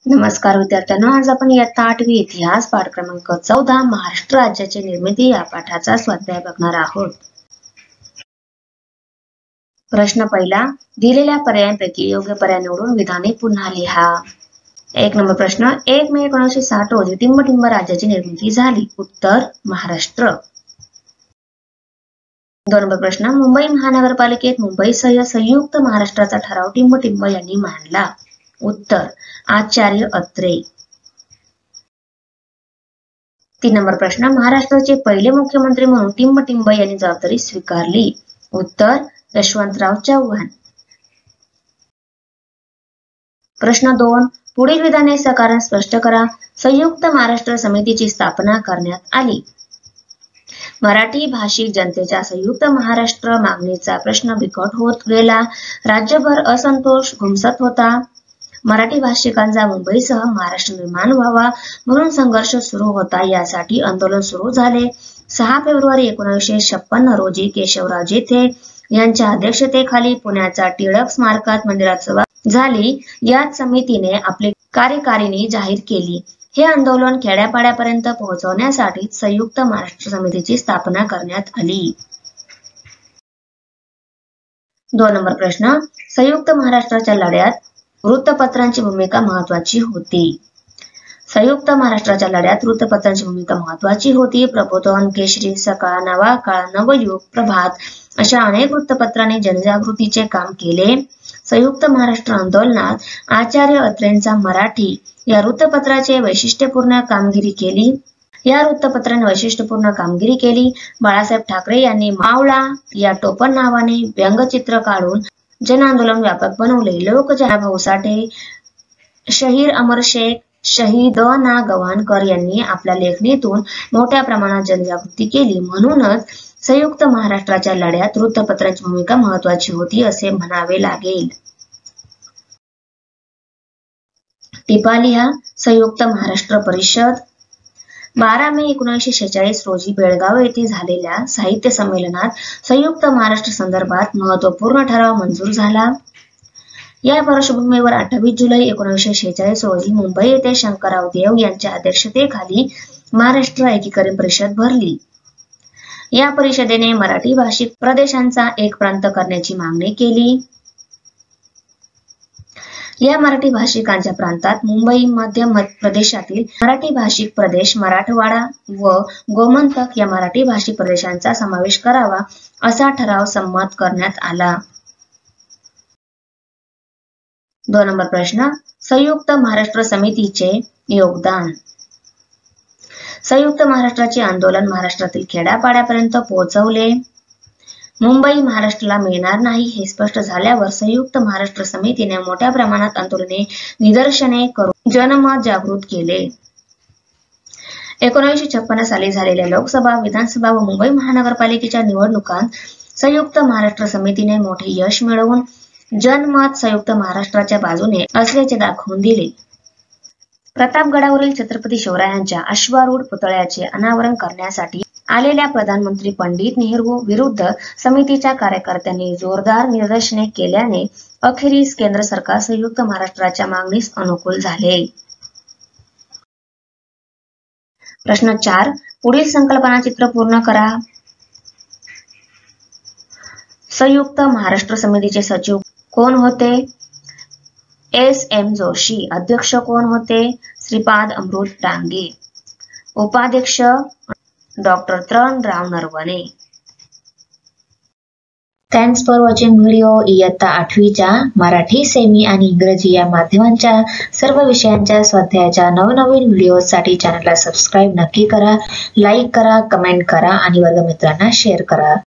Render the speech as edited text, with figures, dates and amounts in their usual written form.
नमस्कार विद्यार्थ्यांनो, आज आपण इयत्ता 8वी इतिहास पाठ क्रमांक 14 महाराष्ट्र राज्याची निर्मिती या पाठाचा स्वाध्याय बघणार आहोत। प्रश्न पहिला, दिलेल्या पर्यायांपैकी योग्य पर्याय निवडून विधाने पुन्हा लिहा। 1 नंबर प्रश्न, 1 मे 1960 रोजी टिंबटिंब राज्याची निर्मिती झाली। उत्तर महाराष्ट्र। 2 नंबर प्रश्न, मुंबई महानगरपालिकेत मुंबईसह संयुक्त महाराष्ट्राचा ठराव टिंबटिंब यांनी मांडला। उत्तर आचार्य अत्रे। 3 नंबर प्रश्न, महाराष्ट्राचे पहिले मुख्यमंत्री म्हणून टिंबटिंब यांनी जबाबदारी स्वीकारली। उत्तर यशवंतराव चव्हाण। प्रश्न 2, पुढील विधाने सकारण स्पष्ट करा। संयुक्त महाराष्ट्र समितीची स्थापना करण्यात आली। मराठी भाषिक जनतेच्या संयुक्त महाराष्ट्र मागणीचा प्रश्न बिकट होत गेला। राज्यभर असंतोष घुमसत होता। मराठी भाषिकांचा मुंबईसह महाराष्ट्र निर्माण व्हावा म्हणून संघर्ष सुरू होता। यासाठी आंदोलन सुरू झाले। 6 फेब्रुवारी 1956 रोजी केशवराव जेथे यांच्या अध्यक्षतेखाली पुण्याच्या टिळक स्मारकात मंदिरात सभा झाली। याच समितीने आपली कार्यकारिणी जाहीर केली। हे आंदोलन खेड्यापाड्यापर्यंत पोहोचवण्यासाठी संयुक्त महाराष्ट्र समितीची स्थापना करण्यात आली। 2 नंबर प्रश्न, संयुक्त महाराष्ट्राच्या लढ्यात वृत्तपत्रांची भूमिका महत्वाची होती। संयुक्त महाराष्ट्राच्या लढ्यात वृत्तपत्रांची भूमिका महत्वाची होती। प्रबोधन, केसरी, सकाळ, नवाकाळ, नवयुग, प्रभात अशा अनेक वृत्तपत्रांनी जनजागृतीचे काम केले। संयुक्त महाराष्ट्र आंदोलनात आचार्य अत्रेंचा मराठी या वृत्तपत्राचे वैशिष्ट्यपूर्ण कामगिरी केली। बाळासाहेब ठाकरे यांनी मावळा या टोपण नावाने व्यंगचित्र काढून जन आंदोलन व्यापक बनवले। लोक भाऊ साठे, शहीर अमर शेख, शहीद ना गवाणकर यांनी आपल्या लेखणीतून मोठ्या प्रमाणात जनजागृती केली। म्हणूनच संयुक्त महाराष्ट्राच्या लढ्यात वृत्तपत्रांची भूमिका महत्वाची होती असे म्हणावे लागेल। टिपा लिहा। संयुक्त महाराष्ट्र परिषद 12 मे 1946 रोजी बेळगाव येथे झालेल्या साहित्य संमेलनात संयुक्त महाराष्ट्र संदर्भात महत्वपूर्ण ठराव मंजूर झाला। या पार्श्वभूमीवर 28 जुलै 1946 रोजी मुंबई येथे शंकरराव देव यांच्या अध्यक्षतेखाली महाराष्ट्र एकीकरण परिषद भरली। या परिषदेने मराठी भाषिक प्रदेशांचा एक प्रांत करण्याची मागणी केली। या मराठी भाषिकांच्या प्रांतात मुंबई, मध्य प्रदेशातील मराठी भाषिक प्रदेश, मराठवाडा व गोमंतक या मराठी भाषिक प्रदेशांचा समावेश करावा असा ठराव संमत करण्यात आला। 2 नंबर प्रश्न, संयुक्त महाराष्ट्र समितीचे योगदान। संयुक्त महाराष्ट्राचे आंदोलन महाराष्ट्रातील खेड्यापाड्यापर्यंत पोहोचवले। मुंबई महाराष्ट्राला मिळणार नाही हे स्पष्ट झाल्यावर संयुक्त महाराष्ट्र समितीने मोठ्या प्रमाणात आंदोलने, निदर्शने करून जनमत जागृत केले। 1956 साली झालेल्या लोकसभा, विधानसभा व मुंबई महानगरपालिकेच्या निवडणुकांत संयुक्त महाराष्ट्र समितीने मोठे यश मिळवून जनमत संयुक्त महाराष्ट्राच्या बाजूने असल्याचे दाखवून दिले। प्रतापगडावरील छत्रपती शिवरायांच्या अश्वारूढ पुतळ्याचे अनावरण करण्यासाठी आलेल्या प्रधानमंत्री पंडित नेहरू विरुद्ध समितीच्या कार्यकर्त्यांनी जोरदार निदर्शने केल्याने अखेरीस केंद्र सरकार संयुक्त महाराष्ट्राच्या मागणीस अनुकूल झाले। प्रश्न 4, पुढील संकल्पना चित्र पूर्ण करा। संयुक्त महाराष्ट्र समितीचे सचिव कोण होते? S.M. जोशी। अध्यक्ष कोण होते? श्रीपाद अमृत डांगे। उपाध्यक्ष doctor Tarunrao Naravane. Thanks for watching video. इयत्ता 8वीच्या मराठी, सेमी आणि इंग्रजी या माध्यमांच्या सर्व विषयांच्या स्वाध्यायाच्या नवनवीन व्हिडिओसाठी चॅनलला सबस्क्राईब नक्की करा, लाईक करा, कमेंट करा आणि वर्गमित्रांना शेअर करा।